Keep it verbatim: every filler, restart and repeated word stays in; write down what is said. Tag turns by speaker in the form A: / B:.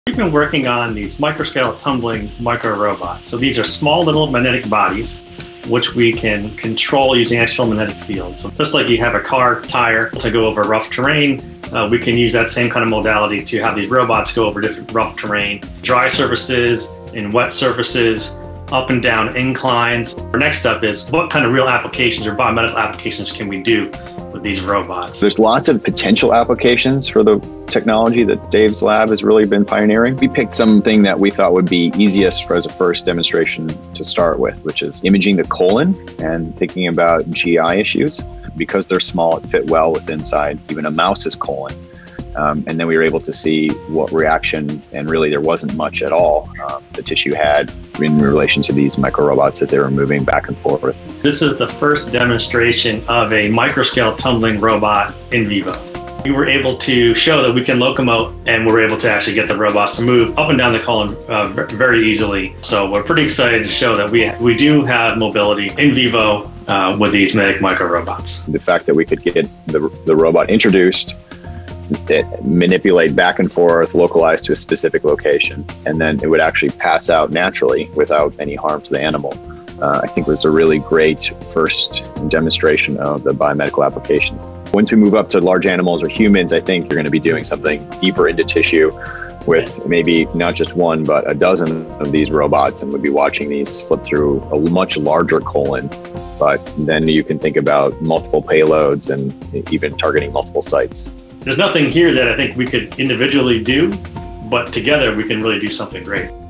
A: We've been working on these microscale tumbling micro robots. So these are small little magnetic bodies which we can control using actual magnetic fields. So just like you have a car tire to go over rough terrain, uh, we can use that same kind of modality to have these robots go over different rough terrain, dry surfaces and wet surfaces, up and down inclines. Our next step is what kind of real applications or biomedical applications can we do with these robots?
B: There's lots of potential applications for the technology that Dave's lab has really been pioneering. We picked something that we thought would be easiest for as a first demonstration to start with, which is imaging the colon and thinking about G I issues. Because they're small, it fit well with inside even a mouse's colon. Um, and then we were able to see what reaction, and really there wasn't much at all, um, the tissue had in relation to these micro robots as they were moving back and forth.
A: This is the first demonstration of a microscale tumbling robot in Vivo. We were able to show that we can locomote, and we're able to actually get the robots to move up and down the colon uh, very easily. So we're pretty excited to show that we, we do have mobility in Vivo uh, with these magnetic micro robots.
B: The fact that we could get the, the robot introduced, that manipulate back and forth, localized to a specific location, and then it would actually pass out naturally without any harm to the animal, uh, I think was a really great first demonstration of the biomedical applications. Once we move up to large animals or humans, I think you're going to be doing something deeper into tissue with maybe not just one, but a dozen of these robots, and we'll be watching these flip through a much larger colon. But then you can think about multiple payloads and even targeting multiple sites.
A: There's nothing here that I think we could individually do, but together we can really do something great.